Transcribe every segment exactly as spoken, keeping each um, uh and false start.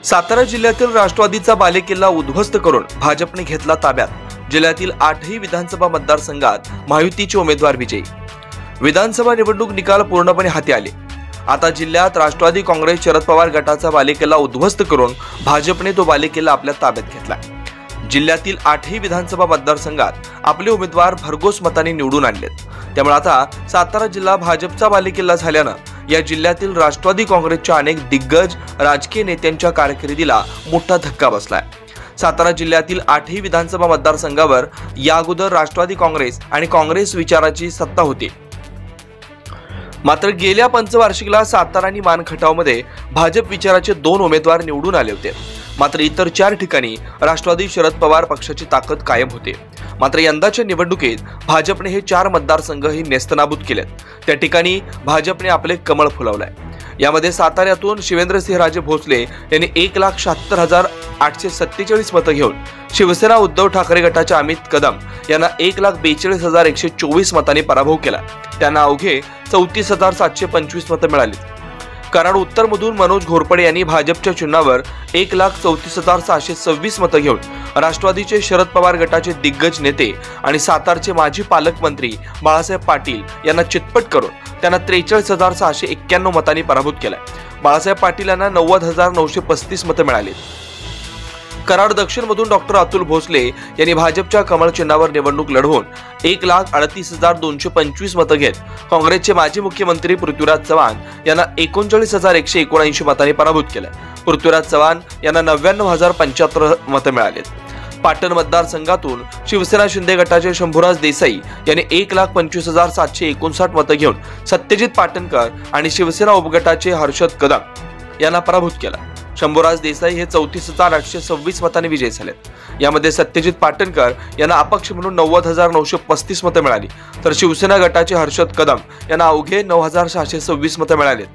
सातारा जिल्ह्यातील राष्ट्रवादीचा बालेकिल्ला उद्ध्वस्त करून भाजपने घेतला ताब्यात। जिल्ह्यातील आठही विधानसभा मतदारसंघात महायुतीचे उमेदवार विजयी। विधानसभा निवडणूक निकाल पूर्णपणे हाती आले। आता जिल्ह्यात राष्ट्रवादी काँग्रेस शरद पवार गटाचा बालेकिल्ला उद्ध्वस्त करून भाजपने तो बालेकिल्ला आपल्या ताब्यात घेतला। जिल्ह्यातील आठही विधानसभा मतदारसंघात आपले उमेदवार भरघोस मताने निवडून आणलेत। त्यामुळे आता सातारा जिल्हा भाजपचा बालेकिल्ला झाल्यानं या जिल्ह्यातील राष्ट्रवादी काँग्रेसच्या अनेक दिग्गज राजकीय नेत्यांच्या कारकिर्दीला मोठा धक्का बसलाय। सातारा जिल्ह्यातील आठही विधानसभा मतदारसंघावर या अगोदर राष्ट्रवादी काँग्रेस आणि काँग्रेस विचाराची सत्ता होती। मात्र गेल्या पंचवार्षिकला सातारा आणि मानखटावमध्ये भाजप विचाराचे दोन उमेदवार निवडून आले होते। मात्र इतर चार ठिकाणी राष्ट्रवादी शरद पवार पक्षाची ताकद कायम होते। मात्र यंदाच्या निवडणुकीत भाजपने हे चार मतदारसंघही नेस्तनाबूत केलेत। त्या ठिकाणी भाजपने आपले कमळ फुलवलंय। यामध्ये साताऱ्यातून शिवेंद्रसिंहराजे भोसले यांनी एक लाख शहात्तर हजार आठशे सत्तेचाळीस मतं घेऊन शिवसेना उद्धव ठाकरे गटाच्या अमित कदम यांना एक लाख बेचाळीस हजार एकशे चोवीस मतांनी पराभव केला। त्यांना अवघे चौतीस हजार सातशे पंचवीस मतं मिळाली। कराड उत्तर मधून मनोज घोरपडे यांनी भाजपच्या चिन्हावर एक लाख चौतीस हजार सहाशे सव्वीस मतं घेऊन राष्ट्रवादीचे शरद पवार गटाचे दिग्गज नेते आणि सातारचे माजी पालकमंत्री बाळासाहेब पाटील यांना चितपट करून त्यांना त्रेचाळीस हजार सहाशे एक्क्याण्णव मतांनी पराभूत केलाय। बाळासाहेब पाटील यांना नव्वद हजार नऊशे पस्तीस मतं मिळाली। कराड दक्षिण मधून डॉक्टर अतुल भोसले यांनी भाजपच्या कमळ चिन्हावर निवडणूक लढवून एक लाख अडतीस हजार दोनशे पंचवीस मतं घेत काँग्रेसचे माजी मुख्यमंत्री पृथ्वीराज चव्हाण यांना एकोणचाळीस हजार एकशे एकोणऐंशी मतांनी पराभूत केले। पृथ्वीराज चव्हाण यांना नव्याण्णव हजार पंच्याहत्तर मतं मिळालीत। पाटण मतदारसंघातून शिवसेना शिंदे गटाचे शंभूराज देसाई यांनी एक लाख पंचवीस हजार सातशे एकोणसाठ मतं घेऊन सत्यजित पाटणकर आणि शिवसेना उपगटाचे हर्षद कदम यांना पराभूत केला। शंभूराज देसाई हे चौतीस हजार आठशे सव्वीस मतांनी विजयी झालेत। यामध्ये सत्यजित पाटणकर यांना अपक्ष म्हणून नव्वद हजार नऊशे पस्तीस मतं मिळाली, तर शिवसेना गटाचे हर्षद कदम यांना अवघे नऊ हजार सहाशे सव्वीस मतं मिळालीत।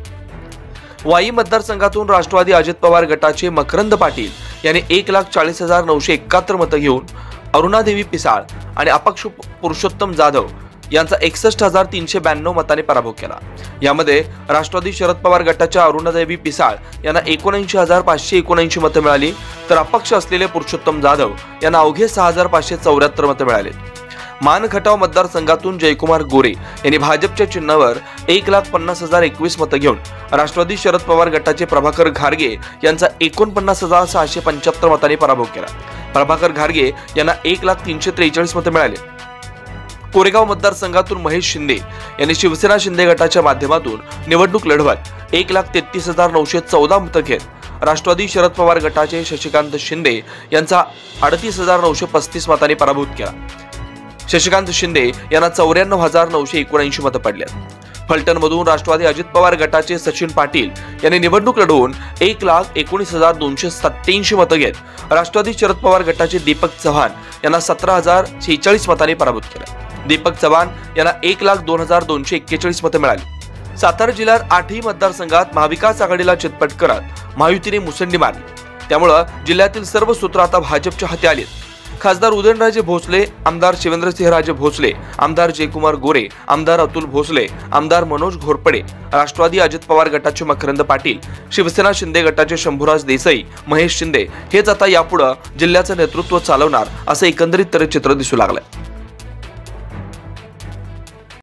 वाई मतदारसंघातून राष्ट्रवादी अजित पवार गटाचे मकरंद पाटील यांनी एक लाख चाळीस हजार नऊशे एकाहत्तर मतं घेऊन अरुणादेवी पिसाळ आणि अपक्ष पुरुषोत्तम जाधव यांचा एकसष्ट हजार तीनशे ब्याण्णव मतांनी पराभव केला। यामध्ये राष्ट्रवादी शरद पवार गटाच्या अरुणादेवी पिसाळ यांना एकोणऐंशी हजार पाचशे एकोणऐंशी मतं मिळाली, तर अपक्ष असलेले पुरुषोत्तम जाधव यांना अवघे सहा हजार पाचशे चौऱ्याहत्तर मतं मिळाली। मानखटाव मतदारसंघातून जयकुमार गोरे यांनी भाजपच्या चिन्हावर एक लाख पन्नास हजार एकवीस मतं घेऊन राष्ट्रवादी शरद पवार गटाचे प्रभाकर घारगे यांचा एकोणपन्नास हजार सहाशे पंच्याहत्तर मतांनी पराभव केला। प्रभाकर घारगे यांना एक लाख तीनशे त्रेचाळीस मतं मिळाली। कोरेगाव मतदारसंघातून महेश शिंदे यांनी शिवसेना शिंदे गटाच्या माध्यमातून निवडणूक लढवत एक लाख तेहतीस हजार नऊशे चौदा मतं घेत राष्ट्रवादी शरद पवार गटाचे शशिकांत शिंदे यांचा अडतीस हजार नऊशे पस्तीस मतांनी पराभूत केला। शशिकांत शिंदे यांना चौऱ्याण्णव हजार नऊशे एकोणऐंशी मतं पडल्यात। फलटण मधून राष्ट्रवादी अजित पवार गटाचे सचिन पाटील यांनी निवडणूक लढवून एक लाख एकोणीस हजार दोनशे सत्याऐंशी मतं घेत राष्ट्रवादी शरद पवार गटाचे दीपक चव्हाण यांना सतरा हजार शेहेचाळीस मतांनी पराभूत केले। दीपक चव्हाण यांना एक लाख दोन हजार दोनशे एक्केचाळीस मतं मिळाली। सातारा जिल्ह्यात आठही मतदारसंघात महाविकास आघाडीला चितपट करत महायुतीने मुसंडी मारली। त्यामुळे जिल्ह्यातील सर्व सूत्र आता भाजपच्या हाती आलीत। खासदार उदयनराजे भोसले, आमदार शिवेंद्रसिंहराजे भोसले, आमदार जयकुमार गोरे, आमदार अतुल भोसले, आमदार मनोज घोरपडे, राष्ट्रवादी अजित पवार गटाचे मकरंद पाटील, शिवसेना शिंदे गटाचे शंभूराज देसाई, महेश शिंदे हेच आता यापुढे जिल्ह्याचं नेतृत्व चालवणार असं एकंदरीत चित्र दिसू लागलंय।